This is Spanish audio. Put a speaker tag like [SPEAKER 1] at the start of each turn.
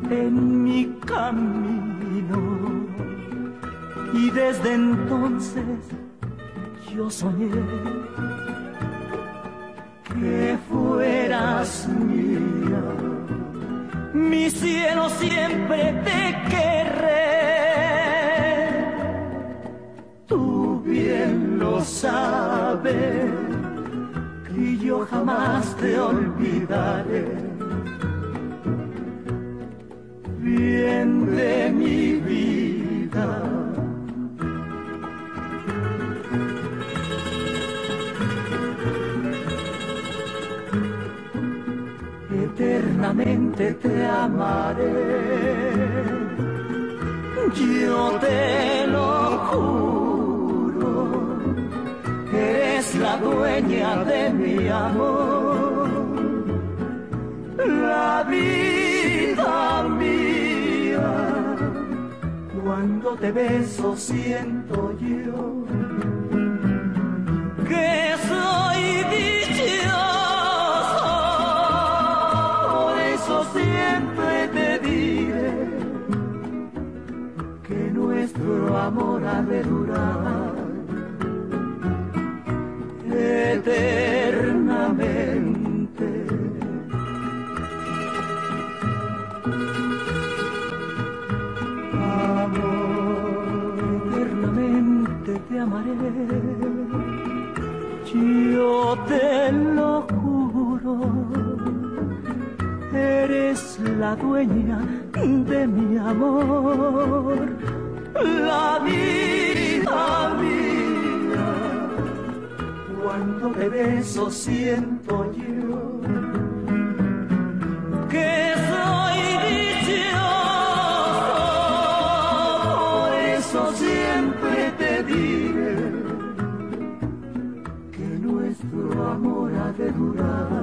[SPEAKER 1] en mi camino. Y desde entonces yo soñé que fueras mía. Mi cielo, siempre te querré. Tú bien lo sabes, que yo jamás te olvidaré. Bien de mi vida. Eternamente te amaré, yo te lo juro, eres la dueña de mi amor, la vida mía. Cuando te beso siento yo que soy dichoso. Siempre te diré que nuestro amor ha de durar eternamente. Amor, eternamente te amaré, yo te lo juro. Eres la dueña de mi amor, la vida mía. Cuando te beso siento yo que soy dichoso. Por eso siempre te diré que nuestro amor ha de durar